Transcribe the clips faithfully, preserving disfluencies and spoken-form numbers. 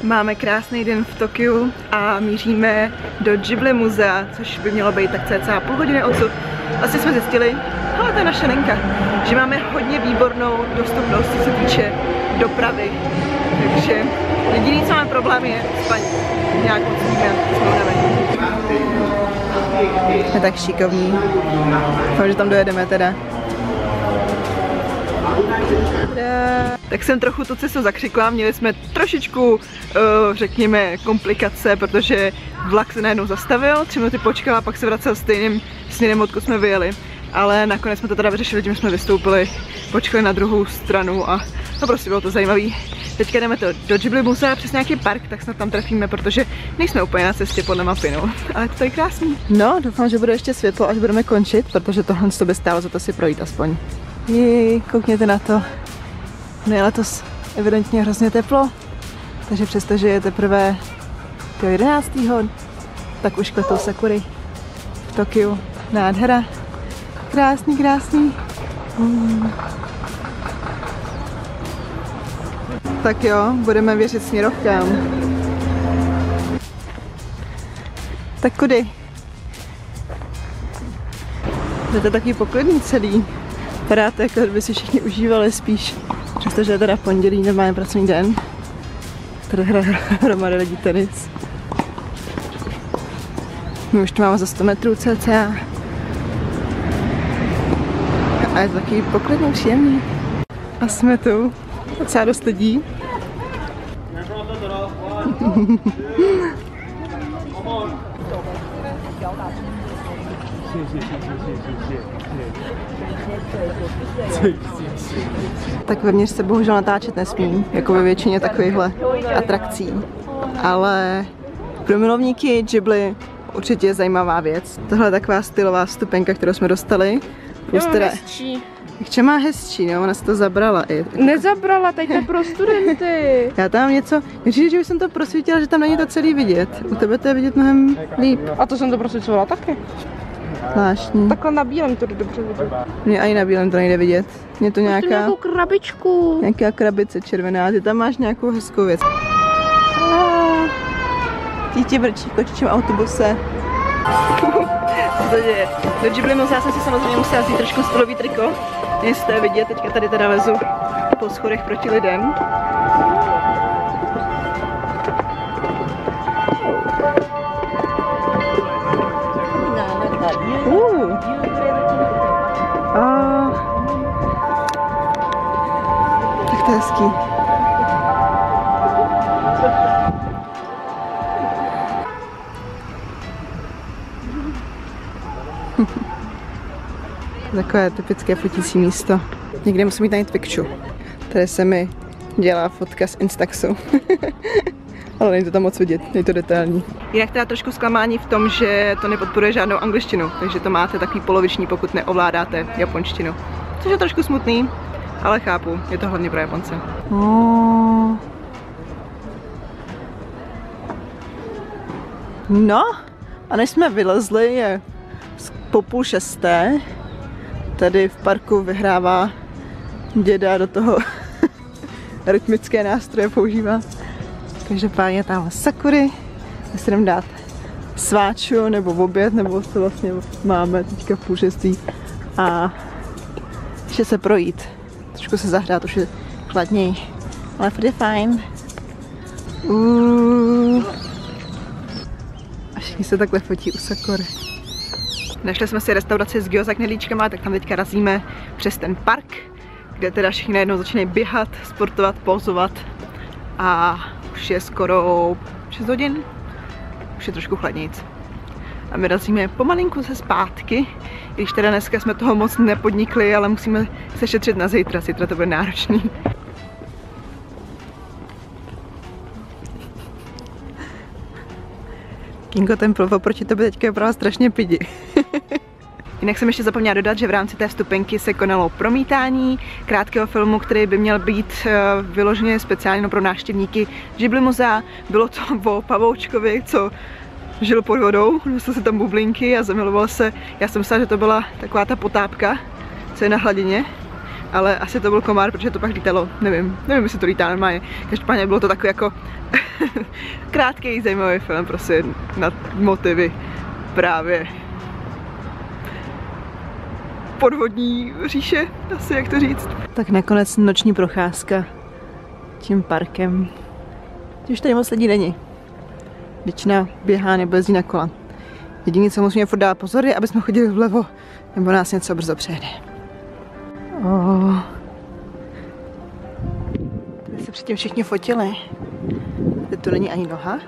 Máme krásný den v Tokiu a míříme do Ghibli muzea, což by mělo být tak cca půl hodiny odsud. Asi jsme zjistili, ale to je naše linka, že máme hodně výbornou dostupnost, co se týče dopravy. Takže jediný, co máme problém, je spaní. Nějak moc víme, jsme unavení. Je tak šikovný. Doufám, že tam dojedeme teda. Tak jsem trochu tu cestu zakřikla, měli jsme trošičku, uh, řekněme, komplikace, protože vlak se najednou zastavil, tři minuty počkal a pak se vracel stejným směrem, odkud jsme vyjeli. Ale nakonec jsme to teda vyřešili, tím jsme vystoupili, počkali na druhou stranu a no prostě bylo to zajímavý. Teďka jdeme to do Ghibli muzea přes nějaký park, tak snad tam trefíme, protože nejsme úplně na cestě podle mapy, no. Ale je to tady krásný. No, doufám, že bude ještě světlo, až budeme končit, protože tohle by stálo za to si projít aspoň. Jej, koukněte na to. No je letos evidentně hrozně teplo, takže přestože je teprve jedenáctého tak už kvetou sakury v Tokiu. Nádhera. Krásný, krásný. Mm. Tak jo, budeme věřit směrovkám. Tak kudy? Je to takový poklidný celý. Vypadá to, jako by si všichni užívali spíš. Přestože je teda v pondělí, normálně pracovní den. Tady hraje hromady lidí tenis. My už to máme za sto metrů cca. A je to takový poklidný, příjemný. A jsme tu. Docela dost lidí. Tak vevnitř se bohužel natáčet nesmí, jako ve většině takovýchhle atrakcí. Ale pro milovníky Ghibli určitě je zajímavá věc. Tohle je taková stylová vstupenka, kterou jsme dostali. Plus teda... Ještě má hezčí, no, ona se to zabrala i. Nezabrala, tady to je pro studenty. Já tam něco, říct, že bych jsem to prosvítila, že tam není to celý vidět. U tebe to je vidět mnohem líp. A to jsem to prosvícovala taky. Zvláštní. Takhle na bílém to jde dobře vidět. Mně ani na bílém to nejde vidět. Je to nějaká... nějakou krabičku. Nějaká krabice červená, ty tam máš nějakou hezkou věc. Ah, dítě vrčí v kočičím autobuse. Co to děje? Do Ghibli muzea jsem si samozřejmě musela vzít trošku stylový triko. Jestli to je vidět, teďka tady teda lezu po schodech proti lidem. Uh. A... Tak to je hezký. Takové typické fotící místo. Někde musím mít najít picture. Tady se mi dělá fotka z Instaxu. Ale není to tam moc vidět, není to detailní. Jinak teda trošku zklamání v tom, že to nepodporuje žádnou angličtinu, takže to máte takový poloviční, pokud neovládáte japonštinu. Což je trošku smutný, ale chápu, je to hlavně pro Japonce. Oh. No, a než jsme vylezli, je po půl šesté. Tady v parku vyhrává děda do toho rytmické nástroje používá. Každopádně tamhle sakury, my si jdeme dát sváču nebo oběd, nebo co vlastně máme teďka v půl šestý. A ještě se projít, trošku se zahrát, už je chladněji, ale furt je fajn. Uh. A všichni se takhle fotí u sakury. Našli jsme si restauraci s gyoza knedlíčkama, tak tam teďka razíme přes ten park, kde teda všichni najednou začínají běhat, sportovat, pozovat a už je skoro šest hodin, už je trošku chladnějc. A my razíme pomalinku se zpátky, když teda dneska jsme toho moc nepodnikli, ale musíme se šetřit na zítra, zítra to bude náročný. Kingo, ten plov oproti tobě teďka je opravdu strašně pidi. Jinak jsem ještě zapomněla dodat, že v rámci té vstupenky se konalo promítání krátkého filmu, který by měl být vyloženě speciálně pro návštěvníky Ghibli muzea. Bylo to o pavoučkovi, co žil pod vodou, dostal se tam bublinky a zamiloval se. Já jsem myslela, že to byla taková ta potápka, co je na hladině. ale asi to byl komár, protože to pak lítalo, nevím, nevím, jestli to lítá normálně. Každopádně bylo to takový jako krátký, zajímavý film, prostě na motivy právě podvodní říše, asi jak to říct. Tak nakonec noční procházka tím parkem. Už tady moc lidí není. Většina běhá nebo jezdí na kola. Jediné, co musíme furt dát pozor, je, aby jsme chodili vlevo, nebo nás něco brzo přejede. Oh. Tady se předtím všichni fotili. Teď tu není ani noha.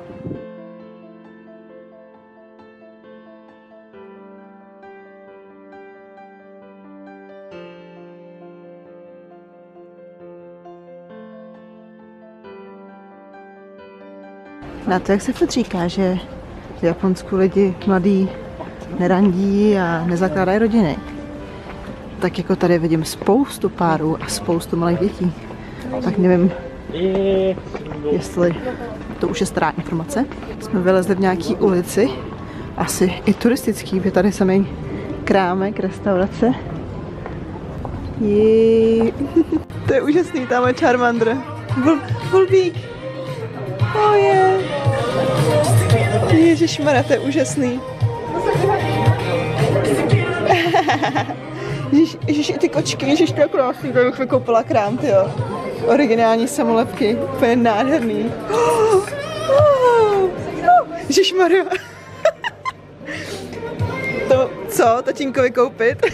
Na to, jak se furt říká, že v Japonsku lidi mladí nerandí a nezakládají rodiny, tak jako tady vidím spoustu párů a spoustu malých dětí. Tak nevím, jestli to už je stará informace. Jsme vylezli v nějaký ulici, asi i turistický, je tady samý krámek, restaurace. Jej. To je úžasný, tam je Charmander. Vul, Vulbík. Oh je. Ježišmarja, to je úžasný. Ježiš, ježiš, i ty kočky, ježiš, to je krásný, to bych vykoupila krám, tyjo. Originální samolepky, úplně nádherný. Oh, oh, oh, ježišmarja. To, co, tatínkovi koupit?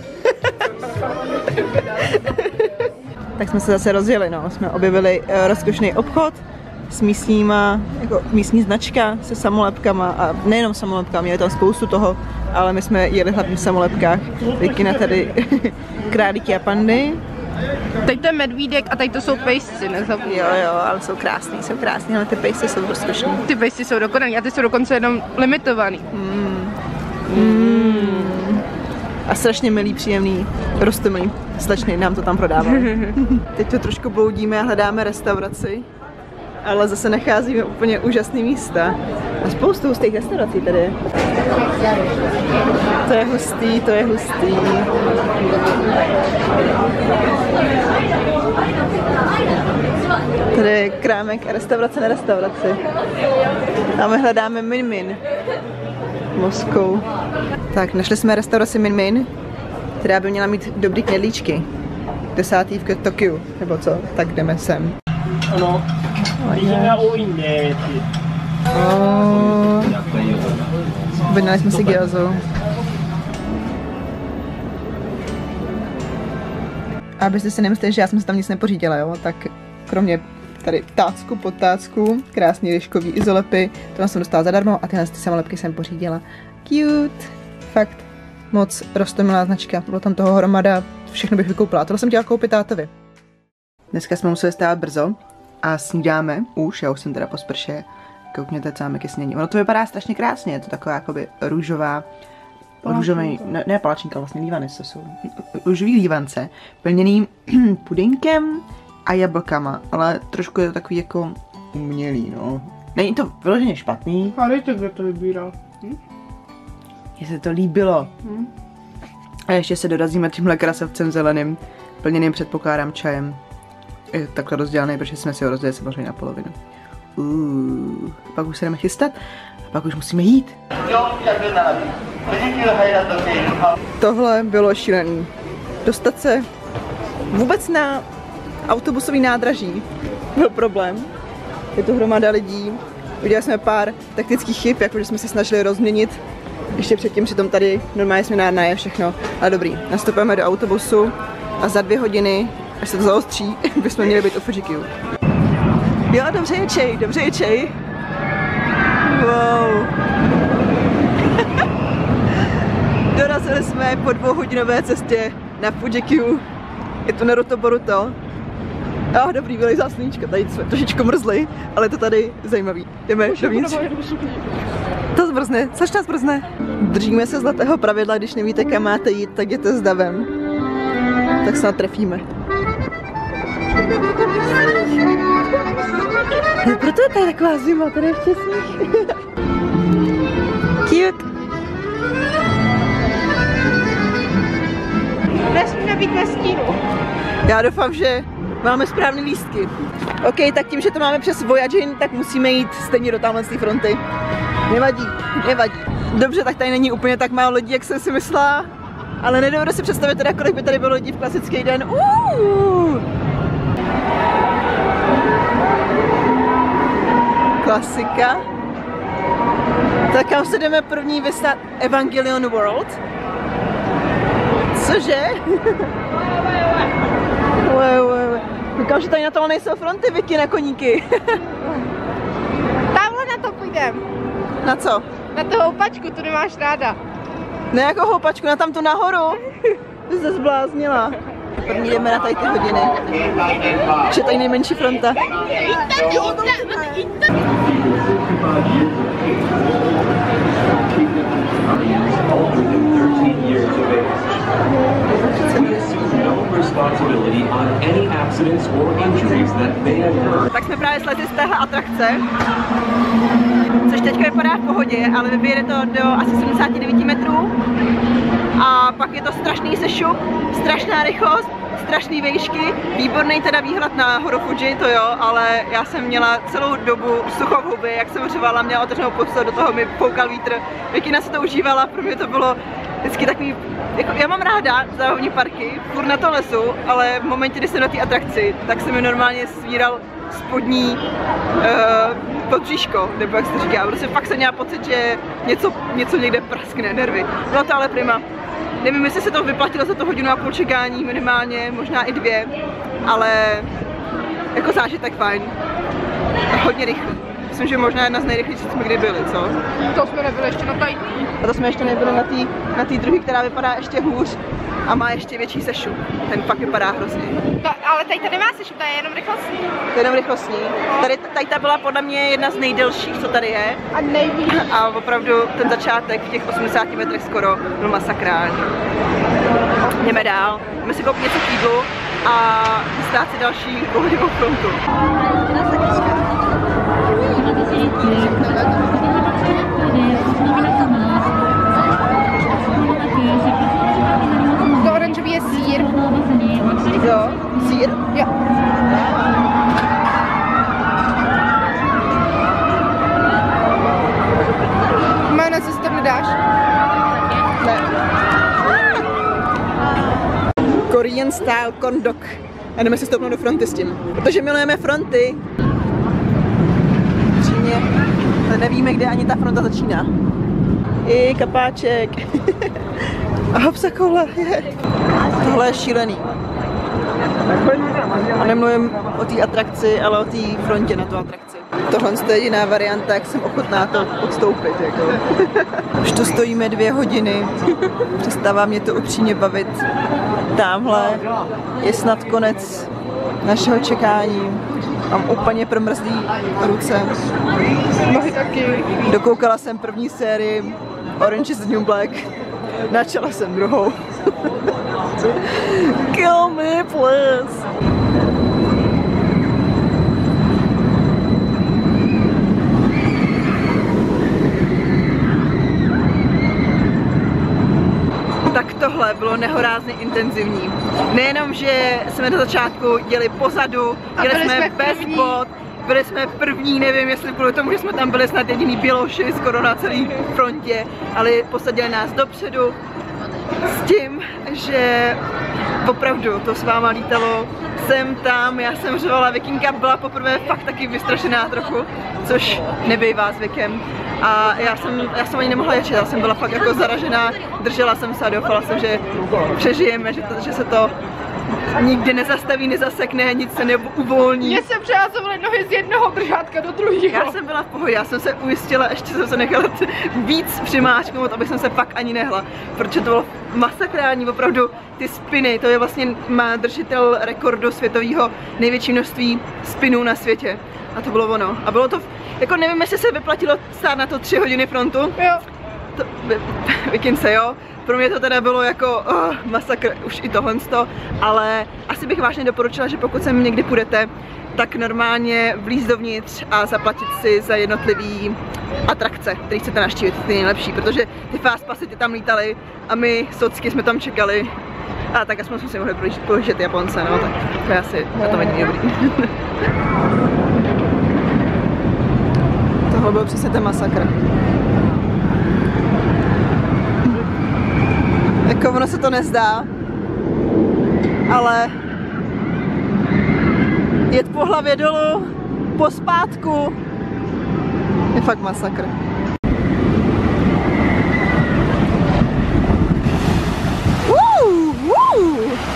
Tak jsme se zase rozjeli, no. Jsme objevili uh, rozkošný obchod s místníma, jako místní značka se samolepkama a nejenom samolepkama, měli tam spoustu toho, ale my jsme jeli hlavně v samolepkách. Vikina tady králíky a pandy. Teď to je medvídek a tady to jsou pejsci, nezapomínej. Jo, jo, ale jsou krásný, jsou krásný, ale ty pejsci jsou rozkošný. Ty pejsci jsou dokonalý a ty jsou dokonce jenom limitovaný. Mm. Mm. A strašně milý, příjemný, roztomilý slečny nám to tam prodávají. Teď to trošku bloudíme a hledáme restauraci, ale zase nacházíme úplně úžasné místa. A spoustu hustých restaurací tady. To je hustý, to je hustý. Tady je krámek a restaurace na restauraci. A my hledáme Min Min v Moskvu. Tak, našli jsme restauraci Min Min, která by měla mít dobrý knedlíčky. Desátý v Tokiu, nebo co? Tak jdeme sem. Ano. Objednali jsme si gyozu. A abyste si nemysleli, že já jsem si tam nic nepořídila, jo? Tak kromě tady tácku, podtácku, krásný ryžkový izolepy, to jsem dostala zadarmo a tyhle ty samolepky jsem pořídila. Cute! Fakt moc roztomilá značka, bylo tam toho hromada, všechno bych vykoupila. Tohle jsem chtěla koupit tátovi. Dneska jsme museli stávat brzo a snídáme už, já už jsem teda po sprše. Koukněte, co máme ke snění. Ono to vypadá strašně krásně, je to taková jakoby růžová, růžový, ne, ne palačinka, vlastně lívanice, to jsou růžový lívance, plněný pudinkem a jablkama, ale trošku je to takový jako umělý, no. Není to vyloženě špatný. A dejte, kdo to vybíral. Hm? Mně se to líbilo. Hm? A ještě se dorazíme tímhle krasavcem zeleným, plněným předpokládám čajem. Je takhle rozdělaný, protože jsme si ho rozdělili samozřejmě na polovinu. Uh, pak už se jdeme chystat a pak už musíme jít. Tohle bylo šílený. Dostat se vůbec na autobusový nádraží byl problém. Je to hromada lidí. Udělali jsme pár taktických chyb, jakože jsme se snažili rozměnit. Ještě předtím přitom tady normálně směnárna je všechno. Ale dobrý, nastupujeme do autobusu a za dvě hodiny, až se to zaostří, bychom měli být u Fujikiu. Jo, dobře je čej, dobře je čej. Wow. Dorazili jsme po dvouhodinové cestě na Fujikiu. Je to Naruto Boruto. Oh, dobrý, vylejzá sluníčko, tady jsme trošičku mrzli, ale je to tady zajímavý. Jdeme dovnitř. To zmrzne, slečna zmrzne. Držíme se zlatého pravidla, když nevíte, kam máte jít, tak jděte s davem. Tak snad trefíme. No, proto je tady taková zima, tady je ještě sníh. Cute. Nesmíme být ve stínu. Já doufám, že máme správné lístky. OK, tak tím, že to máme přes Voyagin, tak musíme jít stejně do tamhle fronty. Nevadí, nevadí. Dobře, tak tady není úplně tak málo lidí, jak jsem si myslela. Ale nedovedu si představit teda, kolik by tady bylo lidí v klasický den. Uuu. Klasika. Tak kam se jdeme první vystát? Evangelion World. Cože? Říkám, že tady na tohle nejsou fronty, Vicky, na koníky. Tamhle na to půjdem. Na co? Na tu houpačku, tu nemáš ráda. Ne jako houpačku, na tam tu nahoru. Ty jsi se zbláznila. První jdeme na tady ty hodiny. Že tady nejmenší fronta. Tak jsme právě slezli z téhle atrakce, což teďka vypadá v pohodě, ale vybíjede to do asi sedmdesát devět metrů a pak je to strašný sešup, strašná rychlost, strašný výšky, výborný teda výhled na horu Fuji, to jo, ale já jsem měla celou dobu suchou huby, jak jsem řevala, měla otevřenou postel, do toho mi poukal vítr, Vikina se to užívala, pro mě to bylo vždycky takový, jako já mám ráda zábavní parky, furt na to lesu, ale v momentě, kdy jsem na té atrakci, tak se mi normálně svíral spodní uh, podbříško, nebo jak se to říká, protože fakt jsem měla pocit, že něco, něco někde praskne, nervy. Bylo to ale prima. Nevím, jestli se to vyplatilo za to hodinu a půl čekání, minimálně, možná i dvě, ale jako zážitek fajn. A hodně rychlý. Myslím, že možná jedna z nejrychlejších, co jsme kdy byli, co? To jsme nebyli ještě na tady. A to jsme ještě nebyli na té na té druhé, která vypadá ještě hůř a má ještě větší sešup. Ten fakt vypadá hrozně. No, ale tady to nemá sešup, to je jenom rychlostní. To je jenom rychlostní. Tady, tady ta byla podle mě jedna z nejdelších, co tady je. A nejvíc. A opravdu ten začátek v těch osmdesáti metrech skoro byl masakrální. Jdeme dál, jdeme si koupit něco k jídlu a vystát si další pohodinovou frontu. To oranžový je sýr. Jo, sýr? Jo. Majonez si to nedáš? Ne. Korean style corn dog. A jdeme si stoupnout do fronty s tím. Protože milujeme fronty. Přímě, ale nevíme, kde ani ta fronta začíná. I kapáček. A hopsa kola. Tohle je šílený. A nemluvím o té atrakci, ale o té frontě na tu atrakci. Tohle je jediná varianta, jak jsem ochotná to odstoupit. Jako. Už tu stojíme dvě hodiny. Přestává mě to upřímně bavit. Támhle je snad konec našeho čekání. Mám úplně promrzlý ruce. Nohy taky. Dokoukala jsem první sérii Orange is the New Black. Načala jsem druhou. Kill me, please. Tak tohle bylo nehorázně intenzivní. Nejenom, že jsme na začátku jeli pozadu, jeli jsme, jsme bez bod, byli jsme první, nevím, jestli kvůli tomu, že jsme tam byli snad jediný běloši skoro na celé frontě, ale posadili nás dopředu s tím, že opravdu to s váma lítalo sem tam, já jsem řevala, Vikinka byla poprvé fakt taky vystrašená trochu, což nebývá zvykem. A já jsem, já jsem ani nemohla ječet, já jsem byla fakt jako zaražená, držela jsem se a doufala jsem, že přežijeme, že, to, že se to nikdy nezastaví, nezasekne, nic se neuvolní. Mně se přehazovaly nohy z jednoho bržátka do druhého. Já jsem byla v pohodě, já jsem se ujistila, ještě jsem se nechala víc přimáčknout, aby jsem se fakt ani nehla, protože to bylo masakrální, opravdu ty spiny, to je vlastně má držitel rekordu světového největší množství spinů na světě. A to bylo ono. A bylo to, jako nevím, jestli se vyplatilo stát na to tři hodiny frontu. Jo. To, vykyn se, jo. Pro mě to teda bylo jako oh, masakr, už i tohle, ale asi bych vážně doporučila, že pokud sem někdy půjdete, tak normálně vlízt dovnitř a zaplatit si za jednotlivý atrakce, které chcete navštívit, ty nejlepší, protože ty fastpassy ty tam lítaly a my socky jsme tam čekali A tak aspoň jsme si mohli pohlížet Japonce, no, tak to je asi na tom není dobrý. Tohle byl přesně ten masakr. Jako ono se to nezdá, ale jet po hlavě dolů, po zpátku, je fakt masakr. Uh, uh.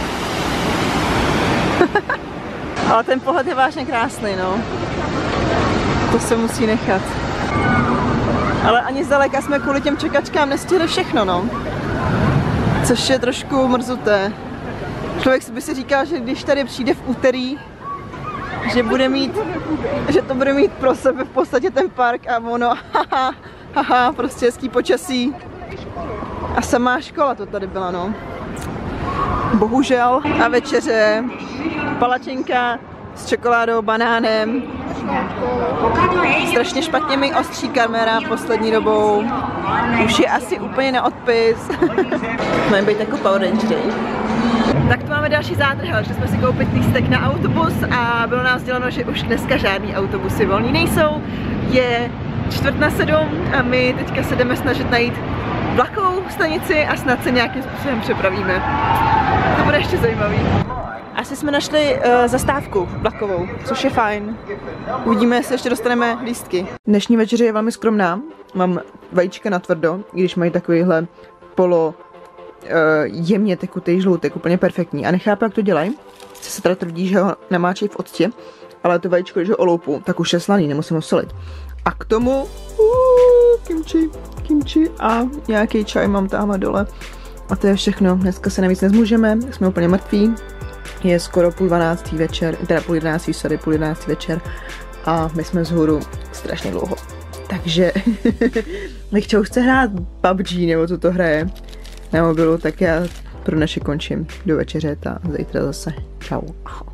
Ale ten pohled je vážně krásný, no. To se musí nechat. Ale ani zdaleka jsme kvůli těm čekačkám nestihli všechno, no. Což je trošku mrzuté. Člověk by si říkal, že když tady přijde v úterý, že bude mít, že to bude mít pro sebe v podstatě ten park a ono, haha, haha, prostě hezký počasí. A samá škola to tady byla, no. Bohužel. A večeře, palačinka s čokoládou, banánem. Strašně špatně mi ostří kamera poslední dobou. Už je asi úplně na odpis. Máme být jako Power Ranger. Tak tu máme další zádrhel, že jsme si koupili lístek na autobus a bylo nám sděleno, že už dneska žádný autobusy volný nejsou. Je čtvrt na sedm a my teďka se jdeme snažit najít vlakovou stanici a snad se nějakým způsobem přepravíme. To bude ještě zajímavý. Asi jsme našli uh, zastávku vlakovou, což je fajn. Uvidíme, jestli ještě dostaneme lístky. Dnešní večeře je velmi skromná. Mám vajíčka na tvrdo, i když mají takovýhle polo uh, jemně tekutý žloutek, úplně perfektní. A nechápu, jak to dělají. Se teda tvrdí, že ho namáčejí v octě, ale to vajíčko, když ho oloupu, tak už je slaný, nemusím ho solit. A k tomu uh, kimchi, kimchi a nějaký čaj mám tamhle dole. A to je všechno. Dneska se navíc nezmůžeme, jsme úplně mrtví. Je skoro půl dvanáctý večer, teda půl jedenáctý, sorry, půl jedenáctý večer a my jsme vzhůru strašně dlouho. Takže, když už chce hrát P U B G nebo co to hraje na mobilu, tak já pro naše končím do večeře a zítra zase. Čau.